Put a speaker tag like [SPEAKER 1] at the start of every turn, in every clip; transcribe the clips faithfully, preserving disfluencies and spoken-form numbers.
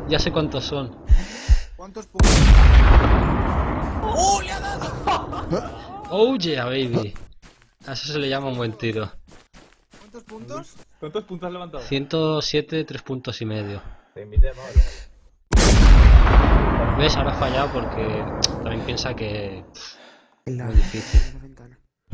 [SPEAKER 1] Ya sé cuántos son.
[SPEAKER 2] ¿Cuántos puntos? ¡Oh, le ha dado!
[SPEAKER 1] Oh yeah, baby. A eso se le llama un buen tiro.
[SPEAKER 2] ¿Cuántos puntos?
[SPEAKER 3] ¿Cuántos puntos has levantado?
[SPEAKER 1] ciento siete, tres puntos y medio.
[SPEAKER 4] Te invité, Pablo.
[SPEAKER 1] ¿Ves? Ahora ha fallado porque también piensa que...
[SPEAKER 5] En la,
[SPEAKER 1] Muy difícil.
[SPEAKER 5] en la ventana.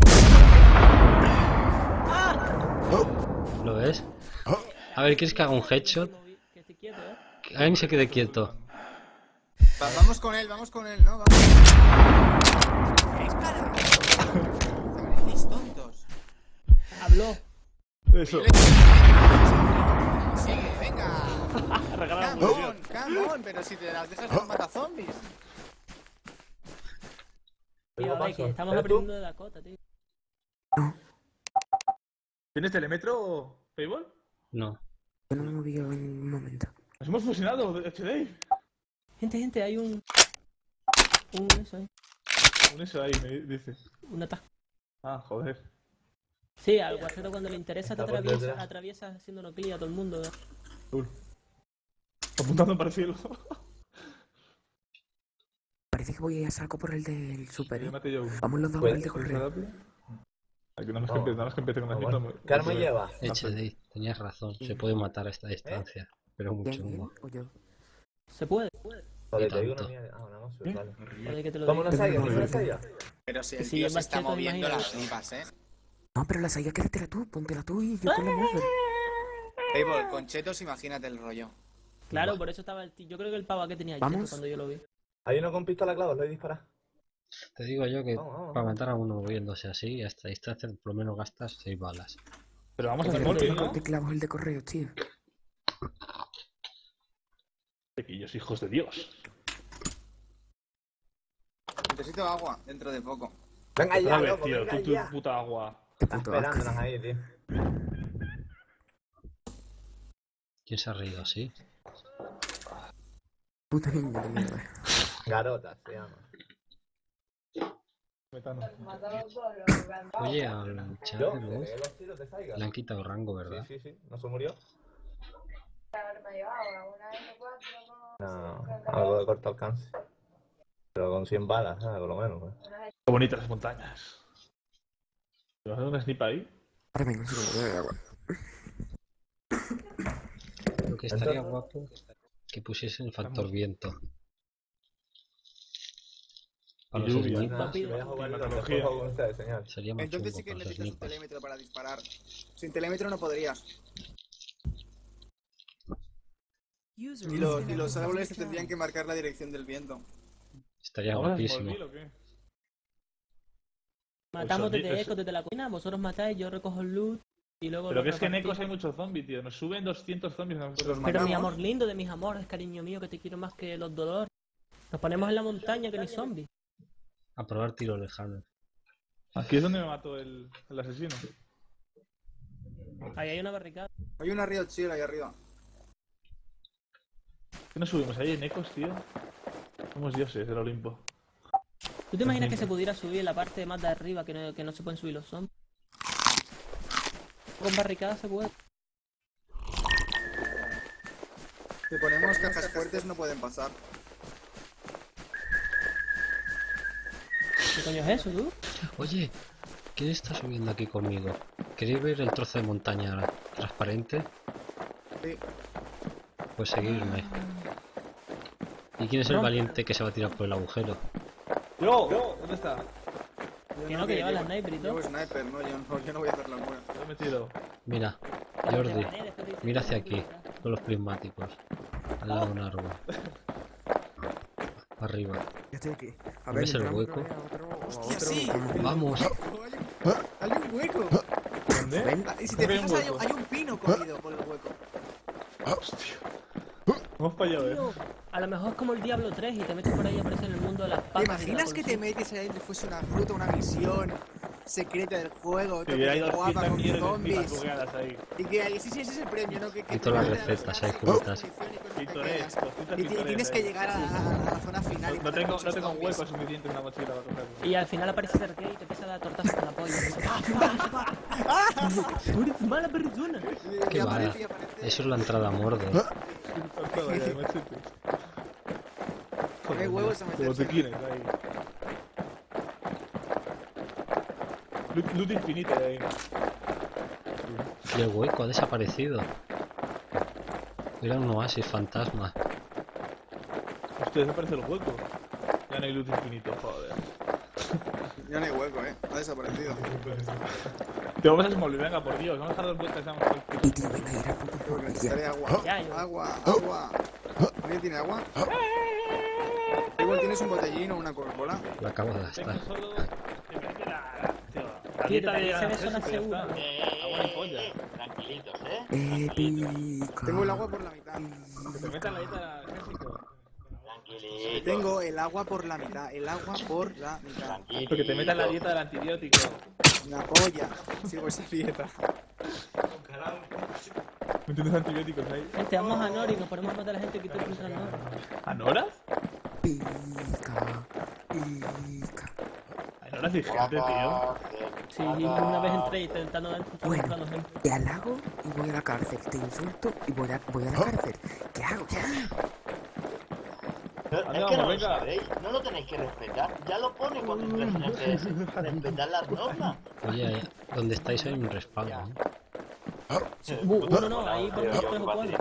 [SPEAKER 1] ¿Lo ves? A ver, ¿quieres que haga un headshot?
[SPEAKER 6] Que esté quieto, ¿eh?
[SPEAKER 1] Que alguien se quede quieto.
[SPEAKER 2] Va, vamos con él, vamos con él, ¿no? Vamos. ¡Dispara! ¡Parecéis tontos!
[SPEAKER 6] Habló.
[SPEAKER 3] Eso.
[SPEAKER 2] Sigue, venga.
[SPEAKER 3] Regala
[SPEAKER 2] Come on, come on, pero si te las dejas no mata zombies.
[SPEAKER 6] Tío, a ver, que estamos
[SPEAKER 4] ¿Eres tú?
[SPEAKER 6] aprendiendo de Dakota, tío.
[SPEAKER 3] ¿Tienes telemetro, Payball?
[SPEAKER 1] No.
[SPEAKER 5] Yo no me moví en un momento.
[SPEAKER 3] Nos hemos fusionado, H D.
[SPEAKER 6] Gente, gente, hay un... Un eso ahí.
[SPEAKER 3] Un eso ahí, me dice.
[SPEAKER 6] Un atasco.
[SPEAKER 3] Ah, joder.
[SPEAKER 6] Sí, al guarrero cuando le interesa te
[SPEAKER 4] Está por
[SPEAKER 6] atraviesa,
[SPEAKER 4] detrás.
[SPEAKER 6] atraviesa haciendo noclilla a todo el mundo. ¿eh?
[SPEAKER 3] Cool. Apuntando para el cielo.
[SPEAKER 5] Parece que voy a saco por el del super,
[SPEAKER 3] Me
[SPEAKER 5] ¿eh?
[SPEAKER 3] maté yo uno.
[SPEAKER 5] Vamos los dos
[SPEAKER 4] Pues,
[SPEAKER 5] por el de correo.
[SPEAKER 3] Ay, que no nos
[SPEAKER 4] Vamos.
[SPEAKER 3] que empiece, no nos que empiece con la
[SPEAKER 4] Bueno,
[SPEAKER 3] cinta.
[SPEAKER 4] ¿qué arma lleva?
[SPEAKER 1] H D, tenías razón. Se puede matar a esta distancia. Pero muy
[SPEAKER 5] ¿Quién,
[SPEAKER 1] chungo.
[SPEAKER 5] quién? ¿O yo?
[SPEAKER 6] Se puede.
[SPEAKER 4] Vale, te digo una
[SPEAKER 1] tanto?
[SPEAKER 4] mía. Ah, una más, vale.
[SPEAKER 6] Joder, que te lo
[SPEAKER 4] Toma
[SPEAKER 6] digo.
[SPEAKER 4] una saya, toma una saya.
[SPEAKER 2] Pero si
[SPEAKER 6] Que
[SPEAKER 2] el
[SPEAKER 6] si
[SPEAKER 2] tío
[SPEAKER 6] yo
[SPEAKER 2] se está
[SPEAKER 6] macheto,
[SPEAKER 2] moviendo
[SPEAKER 6] imagínate.
[SPEAKER 2] las tripas, ¿eh?
[SPEAKER 5] No, pero la saya quédatela tú, póntela tú y yo con la mover.
[SPEAKER 2] Payball, con chetos imagínate el rollo.
[SPEAKER 6] Claro, por eso estaba el tío. Yo creo que el pava que tenía
[SPEAKER 5] ¿Vamos?
[SPEAKER 6] cheto cuando yo lo vi.
[SPEAKER 4] Hay uno con pistola clava, lo he disparado.
[SPEAKER 1] Te digo yo que
[SPEAKER 4] Vamos, vamos.
[SPEAKER 1] para matar a uno moviéndose así, a esta distancia por lo menos gastas seis balas.
[SPEAKER 3] Pero vamos a hacer
[SPEAKER 5] Pero
[SPEAKER 3] golpe,
[SPEAKER 5] tengo
[SPEAKER 3] ¿no?
[SPEAKER 5] te clavos el de correo, tío.
[SPEAKER 3] Pequeños hijos de Dios.
[SPEAKER 2] Necesito agua dentro de poco.
[SPEAKER 4] Venga ya,
[SPEAKER 3] Otra vez,
[SPEAKER 4] loco,
[SPEAKER 3] tío,
[SPEAKER 4] venga
[SPEAKER 3] tú, tu
[SPEAKER 4] ya.
[SPEAKER 3] puta agua.
[SPEAKER 5] Qué
[SPEAKER 4] Está
[SPEAKER 5] puto asco.
[SPEAKER 4] esperándonos ahí, tío.
[SPEAKER 1] ¿Quién se ha reído así?
[SPEAKER 5] Puto niño de mierda.
[SPEAKER 4] Garota se llama.
[SPEAKER 3] Metano.
[SPEAKER 1] Oye, al chat
[SPEAKER 4] Yo,
[SPEAKER 1] de
[SPEAKER 4] le
[SPEAKER 1] voz
[SPEAKER 4] pegué los tiros de Saiga.
[SPEAKER 1] le han quitado rango, ¿verdad?
[SPEAKER 4] Sí, sí, sí. ¿No se murió? No, algo de corto alcance. Pero con cien balas, ¿sabes? Por lo menos. ¿eh?
[SPEAKER 3] Qué bonitas las montañas. ¿Te vas a dar una snipa ahí?
[SPEAKER 5] Ahora vengo, un segundo, de agua.
[SPEAKER 1] Lo que estaría
[SPEAKER 4] Entonces-
[SPEAKER 1] guapo que pusiesen el factor viento. Para
[SPEAKER 3] Y
[SPEAKER 1] los
[SPEAKER 3] lluvia.
[SPEAKER 1] snipers
[SPEAKER 4] Nada, si voy a jugar
[SPEAKER 3] La
[SPEAKER 4] después
[SPEAKER 3] tecnología.
[SPEAKER 4] juego con ustedes, señor.
[SPEAKER 1] sería más
[SPEAKER 2] Entonces
[SPEAKER 1] chungo
[SPEAKER 2] sí que
[SPEAKER 1] para los
[SPEAKER 2] necesitas un
[SPEAKER 1] snipers.
[SPEAKER 2] telémetro para disparar. Sin telémetro no podrías. Y los, y los árboles te tendrían que marcar la dirección del viento.
[SPEAKER 1] Estaría
[SPEAKER 3] ¿Vamos a
[SPEAKER 1] guapísimo.
[SPEAKER 3] Smallville o qué?
[SPEAKER 6] Matamos
[SPEAKER 3] Pues,
[SPEAKER 6] desde
[SPEAKER 3] es-
[SPEAKER 6] Echo, desde la cocina, vosotros matáis, yo recojo el loot y luego...
[SPEAKER 3] Pero
[SPEAKER 6] lo
[SPEAKER 3] que es que en
[SPEAKER 6] repartimos.
[SPEAKER 3] Ecos hay muchos zombies, tío. Nos suben doscientos zombies a nosotros.
[SPEAKER 6] Pero mi
[SPEAKER 2] matamos.
[SPEAKER 6] amor lindo, de mis amores, cariño mío, que te quiero más que los dolores. Nos ponemos en la montaña que ni zombies.
[SPEAKER 1] A probar tiro lejano.
[SPEAKER 3] Aquí es donde me mató el, el asesino.
[SPEAKER 6] Ahí hay una barricada.
[SPEAKER 2] Hay una Real Chill ahí arriba.
[SPEAKER 3] ¿Qué nos subimos ahí en Ecos, tío? Somos dioses del Olimpo.
[SPEAKER 6] ¿Tú te imaginas que se pudiera subir en la parte más de arriba que no, que no se pueden subir los zombies? Con barricadas se puede.
[SPEAKER 2] Si ponemos cajas fuertes no pueden pasar.
[SPEAKER 6] ¿Qué coño es eso, tú?
[SPEAKER 1] Oye, ¿quién está subiendo aquí conmigo? ¿Queréis ver el trozo de montaña transparente?
[SPEAKER 2] Sí.
[SPEAKER 1] Pues seguirme. ¿Y quién es el
[SPEAKER 6] No.
[SPEAKER 1] valiente que se va a tirar por el agujero?
[SPEAKER 3] ¡Yo! ¿Dónde está?
[SPEAKER 2] Yo
[SPEAKER 6] Que no, que lleva la
[SPEAKER 2] llevo-
[SPEAKER 6] sniper y todo.
[SPEAKER 2] Llevo sniper, no, yo no, yo no voy a hacer locura.
[SPEAKER 3] Lo he metido.
[SPEAKER 1] Mira, Jordi, mira hacia aquí, con los prismáticos. Al lado de un árbol. Arriba.
[SPEAKER 5] Ya estoy aquí. A
[SPEAKER 1] ¿Ves el
[SPEAKER 5] entramos
[SPEAKER 1] hueco?
[SPEAKER 5] otra vez a otro- a
[SPEAKER 2] Hostia,
[SPEAKER 5] otro-
[SPEAKER 2] sí.
[SPEAKER 5] ¿cómo?
[SPEAKER 1] ¡Vamos!
[SPEAKER 2] Oh, hay, un, hay un hueco.
[SPEAKER 3] ¿Dónde?
[SPEAKER 5] ¿Ven?
[SPEAKER 2] Ah, Y si te
[SPEAKER 3] Hay un
[SPEAKER 2] fijas hay,
[SPEAKER 3] hueco.
[SPEAKER 2] hay un pino cogido por el hueco.
[SPEAKER 3] Hostia. Hemos fallado, eh.
[SPEAKER 6] A lo mejor es como el Diablo tres y te metes por ahí y apareces en el mundo de las
[SPEAKER 2] ¿Te
[SPEAKER 6] patas. y de la
[SPEAKER 2] imaginas que te
[SPEAKER 6] policía?
[SPEAKER 2] metes ahí y fuese una ruta, una misión secreta del juego?
[SPEAKER 3] Sí, hay
[SPEAKER 2] todo guapa
[SPEAKER 3] doscientas
[SPEAKER 2] con
[SPEAKER 3] millones de
[SPEAKER 2] zombies.
[SPEAKER 3] espinas bugueadas ahí.
[SPEAKER 2] Y que hay, sí, sí, ese es el premio, ¿no? Que, que
[SPEAKER 1] Y todas las
[SPEAKER 2] te metes a
[SPEAKER 1] recetas ahí
[SPEAKER 2] personajes
[SPEAKER 1] juntas.
[SPEAKER 2] con munición y cosas
[SPEAKER 3] Pintoresco,
[SPEAKER 2] pequeñas.
[SPEAKER 3] pintas
[SPEAKER 2] Y, ti- y tienes
[SPEAKER 3] pintorescas
[SPEAKER 2] que
[SPEAKER 3] ahí.
[SPEAKER 2] llegar a, a la zona final. y
[SPEAKER 3] No
[SPEAKER 2] matar
[SPEAKER 3] tengo,
[SPEAKER 2] muchos
[SPEAKER 3] no tengo un
[SPEAKER 2] zombies.
[SPEAKER 3] hueco suficiente en la mochila para cogerlo.
[SPEAKER 6] Y al final aparece Sergei y te empieza a dar tortazos con la polla. ¡Pa, pa, pa! ¡Tú eres mala persona!
[SPEAKER 2] Y- y
[SPEAKER 1] ¡Qué
[SPEAKER 2] aparece-
[SPEAKER 1] vara!
[SPEAKER 2] y aparece-
[SPEAKER 1] Eso es la entrada a Mordor.
[SPEAKER 3] Todo ya, machete.
[SPEAKER 2] Qué huevos a
[SPEAKER 3] Como
[SPEAKER 2] meterse.
[SPEAKER 3] tequines ahí. Loot, loot infinito ahí.
[SPEAKER 1] Y el hueco ha desaparecido. Era un oasis fantasma.
[SPEAKER 3] Hostia, desaparece el hueco. Ya no hay loot infinito, joder.
[SPEAKER 2] Ya no hay hueco, eh. Ha desaparecido.
[SPEAKER 3] Te vamos a Smallville, venga, por Dios. Vamos a dar dos vueltas y vamos a
[SPEAKER 5] Y tío, venga, ir a puto
[SPEAKER 2] Creo que
[SPEAKER 5] ya.
[SPEAKER 2] necesitaré agua.
[SPEAKER 6] Ya, yo.
[SPEAKER 2] Agua, agua. ¿Alguien tiene agua? Igual tienes un botellín o una Coca-Cola.
[SPEAKER 1] Lo acabo de
[SPEAKER 3] Tengo
[SPEAKER 1] gastar.
[SPEAKER 3] solo... Que me dice la... Tío, la
[SPEAKER 6] Tío,
[SPEAKER 3] dieta
[SPEAKER 6] te
[SPEAKER 3] de...
[SPEAKER 6] parece zona
[SPEAKER 3] Ángeles, ya
[SPEAKER 6] segura.
[SPEAKER 3] está. Agua y polla.
[SPEAKER 7] Tranquilitos, ¿eh?
[SPEAKER 5] Épica.
[SPEAKER 2] Tengo el agua por la mitad.
[SPEAKER 3] Que te metan la dieta del ejército.
[SPEAKER 7] Tranquilitos.
[SPEAKER 2] Tengo el agua por la mitad. El agua por la mitad.
[SPEAKER 7] Tranquilitos.
[SPEAKER 3] Porque te metan la dieta del antibiótico.
[SPEAKER 2] Una polla. Sigo esa dieta.
[SPEAKER 3] ¿Me entiendes antibióticos ahí?
[SPEAKER 6] Gente, vamos a Nori y nos ponemos a matar a la gente que está contra Nori.
[SPEAKER 3] ¿A Nora?
[SPEAKER 5] Pica. Pica.
[SPEAKER 3] A Nora sí gente, tío.
[SPEAKER 6] Sí, una vez entré intentando dar
[SPEAKER 5] Bueno,
[SPEAKER 6] controlando gente.
[SPEAKER 5] te halago y voy a la cárcel. Te insulto y voy a, voy a la cárcel. ¿Qué hago? Ya.
[SPEAKER 7] No,
[SPEAKER 3] Anda,
[SPEAKER 7] es que no
[SPEAKER 3] vamos,
[SPEAKER 7] lo
[SPEAKER 3] venga.
[SPEAKER 7] sabéis, no lo tenéis que respetar. Ya lo pone cuando entras en el P S. Respetar las normas.
[SPEAKER 1] Oye, donde estáis hay un respawn, ¿no?
[SPEAKER 6] Bu, uno no, ahí por
[SPEAKER 7] Yo-
[SPEAKER 6] los
[SPEAKER 7] yo
[SPEAKER 6] tres o cuatro.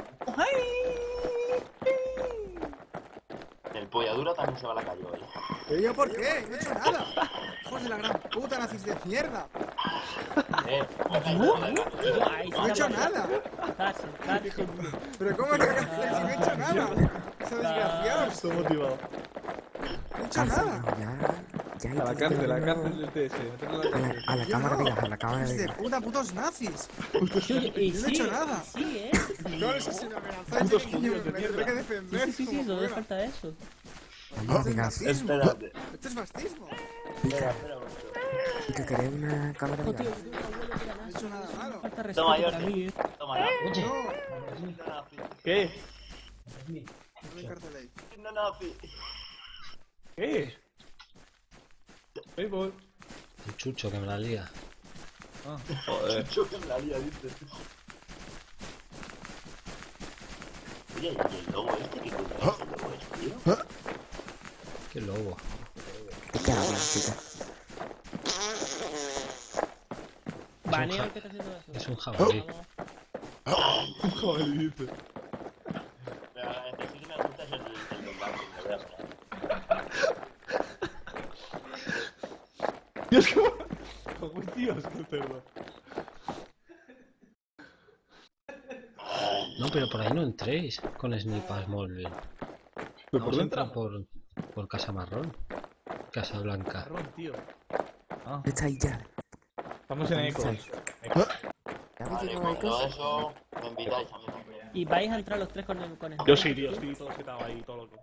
[SPEAKER 7] El polladura también se va a la calle hoy.
[SPEAKER 2] ¿Pero yo por qué? No he hecho nada. Hijos de la gran puta, nazis de mierda.
[SPEAKER 7] Eh,
[SPEAKER 6] Ay,
[SPEAKER 2] No he hecho nada.
[SPEAKER 6] Cárcel, cárcel.
[SPEAKER 2] Pero ¿cómo que cárcel si no he hecho nada? Son desgraciados.
[SPEAKER 3] Estoy motivado.
[SPEAKER 2] No he hecho
[SPEAKER 5] Cárcel,
[SPEAKER 2] nada.
[SPEAKER 5] no, ya. Ya hay
[SPEAKER 3] A la
[SPEAKER 5] que
[SPEAKER 3] cárcel, a la
[SPEAKER 5] meterlo
[SPEAKER 3] cárcel del T S. Meterlo a la
[SPEAKER 5] A la,
[SPEAKER 3] cárcel.
[SPEAKER 5] a la
[SPEAKER 2] Yo
[SPEAKER 5] cámara
[SPEAKER 2] no.
[SPEAKER 5] de gas, a la cámara
[SPEAKER 2] Hijos
[SPEAKER 5] de
[SPEAKER 2] de
[SPEAKER 5] gas.
[SPEAKER 2] puta, putos nazis.
[SPEAKER 6] Oye, y
[SPEAKER 2] Yo no he
[SPEAKER 6] sí,
[SPEAKER 2] hecho nada.
[SPEAKER 6] sí, ¿eh?
[SPEAKER 2] No, eso es una amenaza.
[SPEAKER 3] Putos
[SPEAKER 2] Yo
[SPEAKER 3] judíos de
[SPEAKER 2] me
[SPEAKER 3] mierda.
[SPEAKER 2] tendré que
[SPEAKER 6] Sí,
[SPEAKER 2] defender.
[SPEAKER 6] sí, sí, sí,
[SPEAKER 2] como
[SPEAKER 6] no le
[SPEAKER 2] fuera.
[SPEAKER 6] falta eso.
[SPEAKER 5] Cámara de gas.
[SPEAKER 2] Fascismo.
[SPEAKER 7] Espérate.
[SPEAKER 2] Esto es fascismo.
[SPEAKER 7] Espera, espera un momento.
[SPEAKER 5] Y que queréis una cámara de
[SPEAKER 6] Oh, tío,
[SPEAKER 5] gas.
[SPEAKER 6] tío, abuelo, que era
[SPEAKER 2] No he
[SPEAKER 6] nazi.
[SPEAKER 2] hecho nada malo.
[SPEAKER 6] Falta respeto
[SPEAKER 7] Toma,
[SPEAKER 6] para
[SPEAKER 7] Jorge.
[SPEAKER 6] mí, ¿eh?
[SPEAKER 7] Toma, nazi.
[SPEAKER 2] No,
[SPEAKER 3] ¿Qué?
[SPEAKER 2] no me encarceléis.
[SPEAKER 7] No, nazi.
[SPEAKER 3] ¿Qué? Hey, boy.
[SPEAKER 1] El chucho que me la lía.
[SPEAKER 3] Ah, joder.
[SPEAKER 7] Yo que me la lía, dice. Oye, ¿y el lobo este qué coño es? ¿El lobo es, tío?
[SPEAKER 1] Qué lobo.
[SPEAKER 5] ¿De qué hablas, chica?
[SPEAKER 6] Baneo el que está haciendo eso.
[SPEAKER 1] Es un jabalí.
[SPEAKER 6] Vamos.
[SPEAKER 3] Joder, dice.
[SPEAKER 7] Pero el que sí que me gusta es el, el del banco, me voy a poner.
[SPEAKER 3] Dios, cómo... Como Dios, qué cerdo.
[SPEAKER 1] No, pero por ahí no entréis con Sniper Smallville.
[SPEAKER 3] ¿Pero por
[SPEAKER 1] Vamos a
[SPEAKER 3] dentro?
[SPEAKER 1] entrar por, por Casa Marrón. Casa Blanca.
[SPEAKER 3] Marrón, tío. Ah,
[SPEAKER 5] Está ahí ya.
[SPEAKER 3] estamos en Ecos.
[SPEAKER 5] ¿Ya habéis
[SPEAKER 7] Vale,
[SPEAKER 5] llegado a
[SPEAKER 7] con todo
[SPEAKER 5] Ecos?
[SPEAKER 7] eso me invitáis a mí también.
[SPEAKER 6] Y vais a entrar los tres con el con el
[SPEAKER 3] Yo sí, tío, estoy todo setado ahí, todo loco.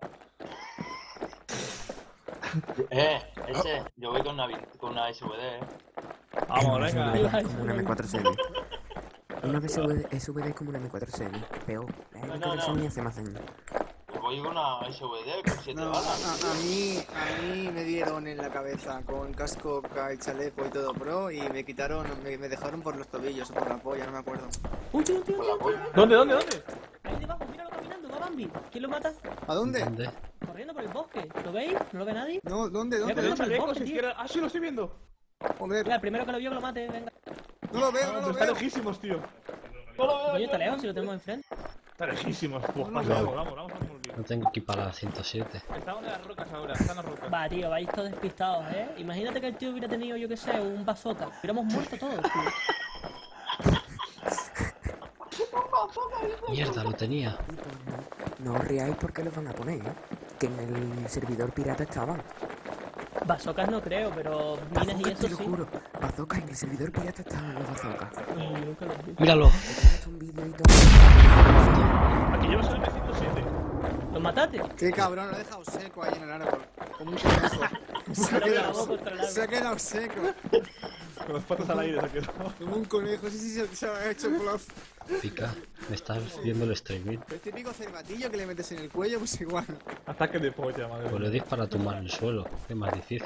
[SPEAKER 7] Eh, ese, yo voy con una, vi- con una S V D, eh.
[SPEAKER 3] Vamos,
[SPEAKER 5] Es una
[SPEAKER 3] venga.
[SPEAKER 5] S V D como una M cuatro semi. Una S V D S V D como una M cuatro semi. Peor. La M cuatro
[SPEAKER 7] no, no.
[SPEAKER 5] semi hace más daño.
[SPEAKER 7] Pues voy con una S V D con siete
[SPEAKER 2] No, a,
[SPEAKER 7] balas.
[SPEAKER 2] a mí, a mí me dieron en la cabeza con casco, ca- chaleco y todo pro y me quitaron, me, me dejaron por los tobillos o por la polla, no me acuerdo.
[SPEAKER 6] Un tío, un tío, un
[SPEAKER 7] Con
[SPEAKER 6] tío,
[SPEAKER 7] la
[SPEAKER 6] un
[SPEAKER 7] polla.
[SPEAKER 6] tío.
[SPEAKER 3] ¿Dónde, dónde, dónde?
[SPEAKER 6] Ahí debajo, míralo caminando, va Bambi. ¿Quién lo mata?
[SPEAKER 2] ¿A dónde?
[SPEAKER 1] ¿Dónde?
[SPEAKER 6] Corriendo por el bosque. ¿Lo veis? ¿No lo ve nadie?
[SPEAKER 2] No, ¿dónde?
[SPEAKER 6] Mira,
[SPEAKER 2] ¿Dónde?
[SPEAKER 6] pero-
[SPEAKER 3] Derecha, de Ecos, izquierda. Ah, sí, lo estoy viendo.
[SPEAKER 2] Joder,
[SPEAKER 6] Mira, el primero que lo vio que lo mate, venga.
[SPEAKER 2] no lo veo, no
[SPEAKER 3] Pero
[SPEAKER 2] lo
[SPEAKER 3] está
[SPEAKER 2] veo.
[SPEAKER 3] lejísimos, tío.
[SPEAKER 6] Coño, está lejos si lo tenemos enfrente.
[SPEAKER 3] Está lejísimos. Pues
[SPEAKER 2] No lo
[SPEAKER 3] vamos,
[SPEAKER 2] veo.
[SPEAKER 3] vamos, vamos, vamos.
[SPEAKER 1] No tengo equipada ciento siete.
[SPEAKER 3] Estamos en las rocas ahora, están las rocas.
[SPEAKER 6] Va, tío, vais todos despistados, ¿eh? Imagínate que el tío hubiera tenido, yo qué sé, un bazooka. Hubiéramos muerto todos, tío.
[SPEAKER 1] Mierda, lo tenía.
[SPEAKER 5] No os riáis porque los van a poner, ¿eh? Que en el servidor pirata estaban.
[SPEAKER 6] Bazookas no creo, pero minas y
[SPEAKER 5] Bazookas,
[SPEAKER 6] eso
[SPEAKER 5] te lo
[SPEAKER 6] sí.
[SPEAKER 5] juro. Bazookas, en el servidor pirata estaban los bazookas.
[SPEAKER 6] No, nunca los vi.
[SPEAKER 1] Míralo.
[SPEAKER 5] Te tengo hasta un vídeo y todo.
[SPEAKER 3] Aquí llevas el M ciento siete.
[SPEAKER 6] ¿Los mataste?
[SPEAKER 2] Qué cabrón, lo he dejado seco ahí en el árbol. Como un conejo. Se ha
[SPEAKER 6] Pero grabó
[SPEAKER 2] quedado,
[SPEAKER 6] contra el árbol.
[SPEAKER 2] se ha quedado seco.
[SPEAKER 3] Con las patas al aire se ha quedado.
[SPEAKER 2] Como un conejo, sí, sí, se, se ha hecho bluff.
[SPEAKER 1] Pica. Me estás viendo el streaming.
[SPEAKER 2] El típico cervatillo que le metes en el cuello, pues igual.
[SPEAKER 3] Ataque de polla, madre
[SPEAKER 1] Pues le
[SPEAKER 3] mía.
[SPEAKER 1] dis para tumbar el suelo. Es más difícil.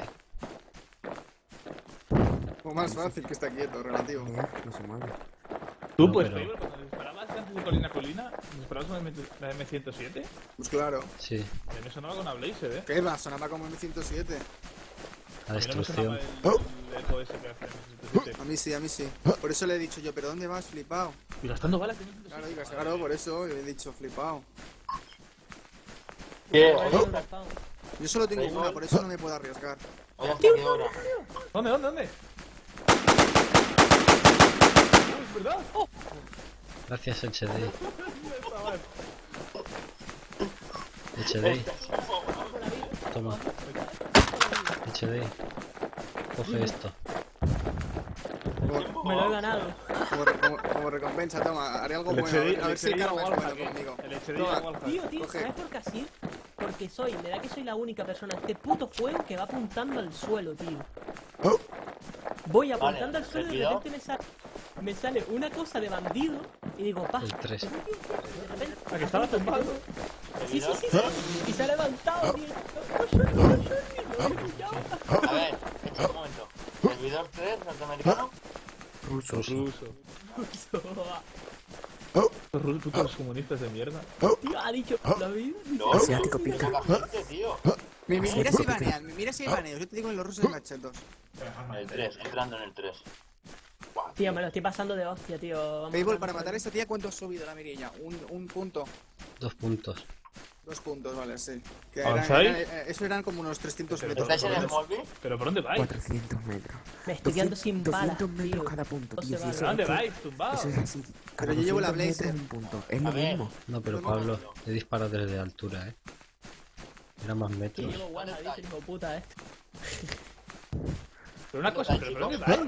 [SPEAKER 2] O más fácil que está quieto, relativo.
[SPEAKER 5] Mira, no se mueve.
[SPEAKER 3] Tú,
[SPEAKER 1] No,
[SPEAKER 3] pues,
[SPEAKER 1] pero-
[SPEAKER 3] pero... cuando disparabas antes de colina a colina, ¿me esperabas una M- la eme ciento siete?
[SPEAKER 2] Pues claro.
[SPEAKER 1] Sí,
[SPEAKER 3] A mí me sonaba con una Blazer, ¿eh?
[SPEAKER 2] ¿Qué va? Sonaba como M ciento siete.
[SPEAKER 1] la
[SPEAKER 3] A mí no me sonaba
[SPEAKER 1] destrucción.
[SPEAKER 3] el, el eco ese que hace eme ciento siete.
[SPEAKER 2] A mí sí, a mí sí. Por eso le he dicho yo, ¿pero dónde vas, flipado?
[SPEAKER 3] Y gastando balas que eme ciento siete.
[SPEAKER 2] Claro, digas, claro, por eso le he dicho flipado.
[SPEAKER 7] ¿Qué?
[SPEAKER 6] Hay
[SPEAKER 7] Oye,
[SPEAKER 6] un respawn.
[SPEAKER 2] Yo solo tengo
[SPEAKER 7] Paintball.
[SPEAKER 2] una, por eso no me puedo arriesgar.
[SPEAKER 7] oye, ¿hasta qué hora?
[SPEAKER 3] ¿Dónde, dónde, dónde? ¡Oh, es verdad! ¡Oh!
[SPEAKER 1] Gracias, H D.
[SPEAKER 3] Chaval.
[SPEAKER 1] H D. Toma. H D. Coge esto.
[SPEAKER 2] Como,
[SPEAKER 6] Me lo he ganado.
[SPEAKER 2] como, como- como recompensa, toma, haré algo
[SPEAKER 3] El
[SPEAKER 2] bueno.
[SPEAKER 3] H D,
[SPEAKER 2] A
[SPEAKER 3] el
[SPEAKER 2] ver si el
[SPEAKER 3] H D
[SPEAKER 2] karma es
[SPEAKER 3] igual
[SPEAKER 2] bueno
[SPEAKER 3] hack,
[SPEAKER 2] conmigo.
[SPEAKER 3] el H D
[SPEAKER 2] Toma.
[SPEAKER 3] igual hack.
[SPEAKER 6] Tío, tío,
[SPEAKER 2] Coge.
[SPEAKER 6] ¿sabes por qué así? Porque soy, me da que soy la única persona en este puto juego que va apuntando al suelo, tío. Voy apuntando
[SPEAKER 7] Vale,
[SPEAKER 6] al suelo y de
[SPEAKER 7] ¿servidor?
[SPEAKER 6] repente me sale, me sale una cosa de bandido y digo, pa.
[SPEAKER 1] El tres.
[SPEAKER 6] De repente,
[SPEAKER 3] ¿A que estaba tumbado?
[SPEAKER 6] Sí, sí, sí, sí. Y se ha levantado, tío. No, no, no, no, no, no, no, no, no.
[SPEAKER 7] A ver, echa un momento. ¿Servidor tres norteamericano?
[SPEAKER 5] Ruso.
[SPEAKER 3] Ruso. Los rusos putos comunistas de mierda.
[SPEAKER 6] Tío, ha dicho, ¿lo habéis
[SPEAKER 7] No,
[SPEAKER 5] Asiático
[SPEAKER 7] no,
[SPEAKER 5] pica.
[SPEAKER 7] poca gente, tío.
[SPEAKER 2] Mi- mi- Mira
[SPEAKER 5] Sí,
[SPEAKER 2] si
[SPEAKER 5] porque-
[SPEAKER 2] banean, mira si hay baneos. Yo te digo en los rusos en gachetos.
[SPEAKER 7] El tres, entrando en el tres. Guau,
[SPEAKER 6] Tío, me lo estoy pasando de hostia, tío. Vamos,
[SPEAKER 2] Paintball,
[SPEAKER 6] vamos
[SPEAKER 2] para
[SPEAKER 6] a
[SPEAKER 2] matar a
[SPEAKER 6] ver.
[SPEAKER 2] esta tía, ¿cuánto has subido la mirilla? Un, un punto.
[SPEAKER 1] Dos puntos.
[SPEAKER 2] Dos puntos, vale, sí. Que
[SPEAKER 3] ¿Avanzáis?
[SPEAKER 2] eran- era- eso eran como unos trescientos metros.
[SPEAKER 7] ¿Estáis en
[SPEAKER 2] más o
[SPEAKER 7] el
[SPEAKER 2] menos.
[SPEAKER 7] Smallville?
[SPEAKER 3] ¿Pero por dónde vais?
[SPEAKER 5] cuatrocientos metros.
[SPEAKER 6] Me estoy quedando
[SPEAKER 5] doscientos
[SPEAKER 6] sin balas,
[SPEAKER 5] doscientos metros
[SPEAKER 6] tío.
[SPEAKER 5] cada punto,
[SPEAKER 6] No
[SPEAKER 5] tío.
[SPEAKER 6] se
[SPEAKER 5] Si
[SPEAKER 6] va.
[SPEAKER 5] eso
[SPEAKER 3] ¿Pero dónde
[SPEAKER 5] es que-
[SPEAKER 3] vais? ¿Tumbados?
[SPEAKER 5] Eso es así. Cada
[SPEAKER 2] Pero yo llevo la
[SPEAKER 5] doscientos metros
[SPEAKER 2] Blazer.
[SPEAKER 5] un punto. Es lo
[SPEAKER 7] A ver.
[SPEAKER 5] mismo.
[SPEAKER 1] No, pero Pablo, he disparado desde altura, eh. Era más
[SPEAKER 6] Que
[SPEAKER 1] metros.
[SPEAKER 6] llevo guarda, dice el hijo puta este.
[SPEAKER 3] Pero una cosa, ¿pero por dónde vais?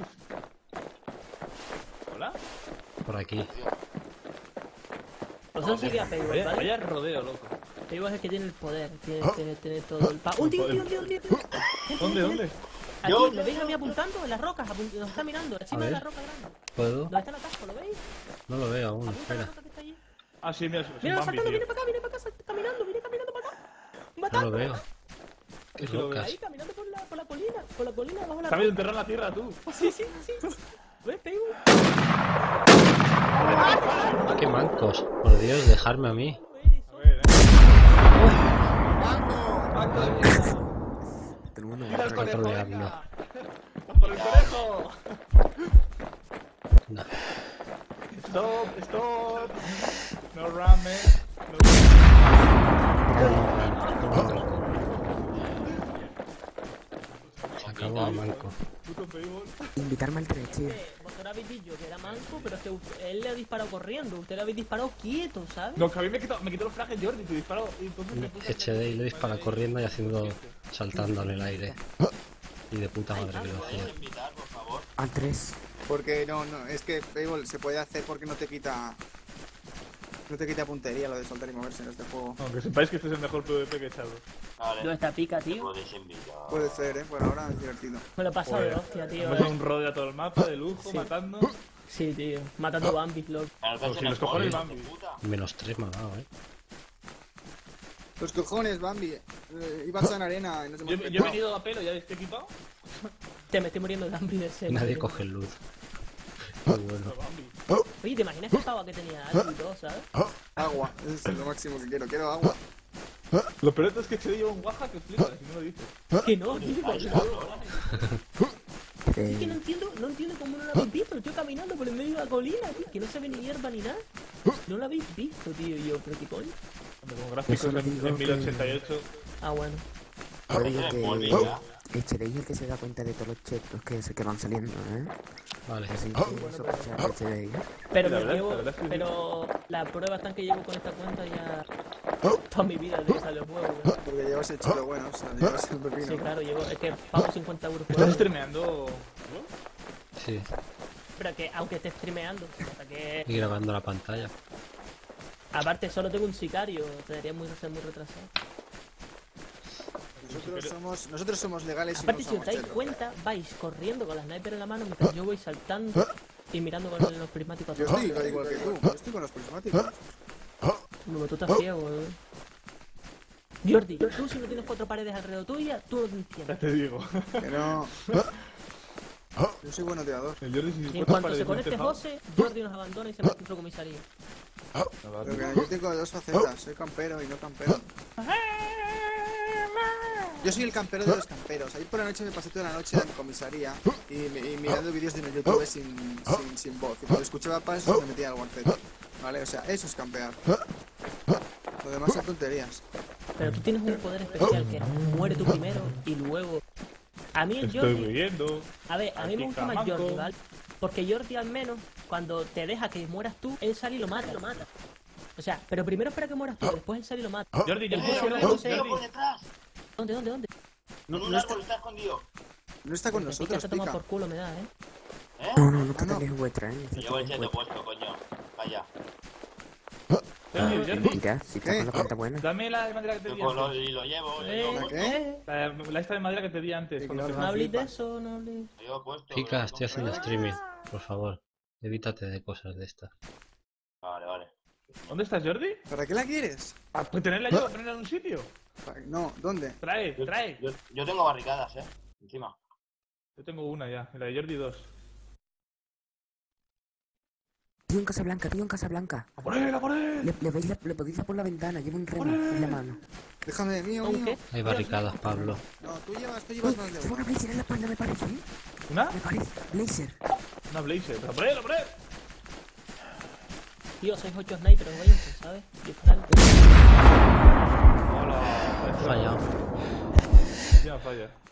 [SPEAKER 3] ¿Hola?
[SPEAKER 1] Por aquí.
[SPEAKER 6] Vosotros sería Paintball,
[SPEAKER 3] Vaya,
[SPEAKER 6] ¿vale?
[SPEAKER 3] vaya rodeo, loco.
[SPEAKER 6] Paintball es el que tiene el poder, tiene, tiene, tiene todo el pa... ¡Un tío, un tío, un tío, un tío! un tío!
[SPEAKER 3] ¿Dónde, dónde?
[SPEAKER 6] Aquí,
[SPEAKER 7] Yo-
[SPEAKER 6] ¿me veis a mí apuntando? En las rocas, apun- nos está mirando, encima
[SPEAKER 1] A
[SPEAKER 6] de
[SPEAKER 1] ver.
[SPEAKER 6] la roca grande.
[SPEAKER 1] ¿Puedo?
[SPEAKER 6] ¿Dónde está el atasco? ¿Lo veis?
[SPEAKER 1] No lo veo aún,
[SPEAKER 6] Apunta a la
[SPEAKER 1] espera.
[SPEAKER 6] roca que está allí.
[SPEAKER 3] Ah, sí, mira, es un
[SPEAKER 6] Mira,
[SPEAKER 3] Bambi,
[SPEAKER 6] saltando,
[SPEAKER 3] tío.
[SPEAKER 6] viene para acá, viene para acá, salta- caminando, viene caminando para acá.
[SPEAKER 1] No
[SPEAKER 6] Matando.
[SPEAKER 1] lo veo. Qué
[SPEAKER 3] Es que lo
[SPEAKER 1] locas.
[SPEAKER 6] Ahí, caminando por la, por la colina, por la colina, bajo la
[SPEAKER 3] Está medio
[SPEAKER 6] roca.
[SPEAKER 3] enterrado en la tierra, tú.
[SPEAKER 6] Sí, sí, sí. ¿Ves, Paintball?
[SPEAKER 1] Ah, qué mancos. Por Dios, dejarme a mí.
[SPEAKER 3] A ver, eh.
[SPEAKER 5] Todo el mundo
[SPEAKER 3] ¡Mira el
[SPEAKER 5] va a
[SPEAKER 3] conejo,
[SPEAKER 1] troleando.
[SPEAKER 3] venga! ¡Por el conejo!
[SPEAKER 1] No.
[SPEAKER 3] Stop, stop. No run, man.
[SPEAKER 1] Se acabó el manco.
[SPEAKER 3] No. Puto paintball.
[SPEAKER 5] invitarme al tres, tío.
[SPEAKER 6] Eh, Vosotros habéis dicho que era manco, pero es que usted- él le ha disparado corriendo. Usted le habéis disparado quieto, ¿sabes?
[SPEAKER 3] No, que a mí me quitó, me quitó los frajes Jordi, te disparó. Y entonces me puse a
[SPEAKER 1] H D y lo dispara corriendo y haciendo. Saltando en el aire. Y de puta madre que lo hacía.
[SPEAKER 7] ¿Puedes invitar, por favor?
[SPEAKER 5] Al tres.
[SPEAKER 2] Porque no, no, es que Paintball se puede hacer porque no te quita. No te quita puntería lo de saltar y moverse en este juego.
[SPEAKER 3] No, que sepáis que este es el mejor PvP que he echado.
[SPEAKER 6] ¿Dónde
[SPEAKER 7] Vale.
[SPEAKER 6] está Pica, tío?
[SPEAKER 7] Podéis invitar.
[SPEAKER 2] Puede ser, eh, por ahora es divertido.
[SPEAKER 6] Me lo he pasado de
[SPEAKER 3] Joder.
[SPEAKER 6] hostia, tío.
[SPEAKER 3] Hemos dado
[SPEAKER 6] eh.
[SPEAKER 3] un rodeo a todo el mapa, de lujo,
[SPEAKER 6] Sí.
[SPEAKER 3] matando.
[SPEAKER 6] Sí, tío. Matando Bambis, loco.
[SPEAKER 7] En el
[SPEAKER 3] Pues si
[SPEAKER 7] en
[SPEAKER 3] los
[SPEAKER 7] el
[SPEAKER 3] cojones
[SPEAKER 7] Smallville,
[SPEAKER 3] Bambi.
[SPEAKER 7] puta.
[SPEAKER 1] Menos tres me ha dado, eh.
[SPEAKER 2] Los cojones, Bambi. Eh, ibas en arena y nos hemos
[SPEAKER 3] Yo, yo he
[SPEAKER 2] petado.
[SPEAKER 3] venido a pelo, ya estoy equipado.
[SPEAKER 6] Te me estoy muriendo de hambre y de sed.
[SPEAKER 1] Nadie
[SPEAKER 6] tío.
[SPEAKER 1] coge luz. Qué bueno.
[SPEAKER 3] Pero Bambi.
[SPEAKER 6] Oye, ¿te imaginas que estaba que tenía algo y todo, ¿sabes?
[SPEAKER 2] Agua, eso es lo máximo que quiero. Quiero agua.
[SPEAKER 3] Lo peor es que se lleva un guaja que flipa, si no lo dices.
[SPEAKER 6] Que no, tío.
[SPEAKER 7] Ahí
[SPEAKER 6] que
[SPEAKER 7] está,
[SPEAKER 6] no.
[SPEAKER 7] ahora.
[SPEAKER 6] Es que no
[SPEAKER 5] Eh,
[SPEAKER 6] entiendo, no entiendo cómo no lo habéis visto. Yo caminando por el medio de la colina, tío. Que no se ve ni hierba ni nada. No lo habéis visto, tío. Y yo, pero qué coño.
[SPEAKER 3] Hombre, con gráficos
[SPEAKER 5] Eso
[SPEAKER 3] en,
[SPEAKER 5] digo
[SPEAKER 3] en
[SPEAKER 5] que-
[SPEAKER 3] mil ochenta y ocho.
[SPEAKER 6] Ah, bueno.
[SPEAKER 5] yo
[SPEAKER 7] Es
[SPEAKER 5] digo
[SPEAKER 7] el
[SPEAKER 5] que
[SPEAKER 7] Smallville, ya.
[SPEAKER 5] H D es el que se da cuenta de todos los chetos que, se- que van saliendo, ¿eh?
[SPEAKER 1] Vale.
[SPEAKER 5] Así que sospechar H D, ¿eh?
[SPEAKER 6] Pero
[SPEAKER 3] La
[SPEAKER 6] me
[SPEAKER 3] verdad-
[SPEAKER 6] llevo,
[SPEAKER 3] la verdad es que sí.
[SPEAKER 6] pero la prueba está en que llevo con esta cuenta ya toda mi vida desde que salió el juego. ¿eh?
[SPEAKER 2] Porque llevas el chito bueno, o sea, llevas el
[SPEAKER 6] Sí,
[SPEAKER 2] pepino.
[SPEAKER 6] claro, llevo, es que pago cincuenta euros por
[SPEAKER 3] ¿Estás
[SPEAKER 6] hora.
[SPEAKER 3] streameando?
[SPEAKER 1] Sí.
[SPEAKER 6] Pero que aunque esté streameando, o sea que
[SPEAKER 1] Y grabando la pantalla.
[SPEAKER 6] aparte solo tengo un sicario, tendría muy, ser muy retrasado.
[SPEAKER 2] Nosotros somos, nosotros somos legales y
[SPEAKER 6] Aparte
[SPEAKER 2] no
[SPEAKER 6] si os
[SPEAKER 2] somos
[SPEAKER 6] dais
[SPEAKER 2] chetos.
[SPEAKER 6] cuenta, vais corriendo con la sniper en la mano mientras yo voy saltando y mirando con los prismáticos
[SPEAKER 2] Yo
[SPEAKER 6] atrás.
[SPEAKER 2] estoy igual que tú, yo estoy con los prismáticos.
[SPEAKER 6] No, tú estás ciego, eh. Jordi, tú si no tienes cuatro paredes alrededor tuya, tú no te
[SPEAKER 3] Ya
[SPEAKER 6] entiendes.
[SPEAKER 3] te digo.
[SPEAKER 2] Que no. Yo soy buen oteador.
[SPEAKER 3] El Jordi si
[SPEAKER 6] Y en
[SPEAKER 3] cuatro
[SPEAKER 6] cuanto se
[SPEAKER 3] paredes
[SPEAKER 6] conecte
[SPEAKER 3] encejado.
[SPEAKER 6] José, Jordi nos abandona y se mete en su comisaría.
[SPEAKER 2] Pero que yo tengo dos facetas, soy campero y no campero. Yo soy el campero de los camperos. Ayer por la noche me pasé toda la noche en comisaría y, y mirando vídeos de YouTube sin, sin, sin voz. Y cuando escuchaba pasos me metía al guarcete. ¿Vale? O sea, eso es campear. Lo demás son tonterías.
[SPEAKER 6] Pero tú tienes un poder especial que es muere tú primero y luego... A mí el
[SPEAKER 3] Estoy
[SPEAKER 6] Jordi...
[SPEAKER 3] viendo.
[SPEAKER 6] A ver, a mí me gusta más
[SPEAKER 3] Anticamanco.
[SPEAKER 6] Jordi, ¿vale? Porque Jordi al menos, cuando te deja que mueras tú, él sale y lo mata, lo mata. O sea, pero primero espera que mueras tú, después él sale y lo mata.
[SPEAKER 3] Jordi, yo
[SPEAKER 6] Eh,
[SPEAKER 3] puedo
[SPEAKER 6] eh,
[SPEAKER 3] hablar
[SPEAKER 6] no
[SPEAKER 3] con
[SPEAKER 6] sé.
[SPEAKER 7] Tío, por
[SPEAKER 3] Jordi.
[SPEAKER 7] detrás.
[SPEAKER 6] ¿Dónde, dónde, dónde?
[SPEAKER 2] No,
[SPEAKER 7] En
[SPEAKER 2] no
[SPEAKER 7] un
[SPEAKER 2] está,
[SPEAKER 7] árbol está escondido.
[SPEAKER 2] no está con
[SPEAKER 6] Pica,
[SPEAKER 2] nosotros,
[SPEAKER 6] te toma
[SPEAKER 2] pica.
[SPEAKER 6] por culo me da, ¿eh?
[SPEAKER 7] ¿Eh?
[SPEAKER 5] No, no, no está
[SPEAKER 2] Ah, no.
[SPEAKER 5] tan lejos vuestra, ¿eh? No está
[SPEAKER 7] Llevo
[SPEAKER 5] tan
[SPEAKER 7] el
[SPEAKER 5] lejos
[SPEAKER 7] cheto
[SPEAKER 5] vuestra.
[SPEAKER 7] puesto, coño. Vaya.
[SPEAKER 3] Jordi, Jordi,
[SPEAKER 5] Mentira, si está
[SPEAKER 2] ¿Qué?
[SPEAKER 5] con la cuenta buena.
[SPEAKER 3] dame la de madera que te
[SPEAKER 7] Yo
[SPEAKER 3] di
[SPEAKER 7] con lo,
[SPEAKER 3] antes.
[SPEAKER 7] y lo llevo, lo
[SPEAKER 6] Eh,
[SPEAKER 7] llevo puesto.
[SPEAKER 6] eh.
[SPEAKER 3] La, la esta de madera que te di antes.
[SPEAKER 2] Sí,
[SPEAKER 3] cuando
[SPEAKER 2] claro.
[SPEAKER 3] te-
[SPEAKER 6] No habléis de eso, no habléis...
[SPEAKER 7] Lo llevo puesto.
[SPEAKER 1] Pica,
[SPEAKER 7] lo
[SPEAKER 1] estoy haciendo streaming. Por favor, evítate de cosas de estas.
[SPEAKER 7] Vale, vale.
[SPEAKER 3] ¿Dónde estás, Jordi?
[SPEAKER 2] ¿Para qué la quieres?
[SPEAKER 3] Ah, pues tenerla yo, ponerla en un sitio.
[SPEAKER 2] Para- No, ¿dónde?
[SPEAKER 3] Trae,
[SPEAKER 7] Yo,
[SPEAKER 3] trae.
[SPEAKER 7] yo, yo tengo barricadas, eh. Encima.
[SPEAKER 3] Yo tengo una ya, y la de Jordi dos.
[SPEAKER 5] Tío en Casablanca, tío en Casablanca.
[SPEAKER 3] ¡A por él, a por él!
[SPEAKER 5] Le, le, veis la- le podéis dar por la ventana, lleva un remo en la mano.
[SPEAKER 2] Déjame, mío,
[SPEAKER 6] ¿Un
[SPEAKER 2] mío.
[SPEAKER 6] qué?
[SPEAKER 1] Hay barricadas, Pablo.
[SPEAKER 2] No, tú llevas, tú
[SPEAKER 5] Uy,
[SPEAKER 2] llevas más de
[SPEAKER 5] lleva
[SPEAKER 2] una.
[SPEAKER 5] una blazer en la espalda, me parece, ¿eh?
[SPEAKER 3] ¿Una?
[SPEAKER 5] Me parece, blazer.
[SPEAKER 3] Una blazer. ¡A por él, a por él!
[SPEAKER 6] Tío, sois ocho snipers, váyanse, ¿sabes? Disparar.
[SPEAKER 3] Hola.
[SPEAKER 1] He fallado.
[SPEAKER 3] Ya falla.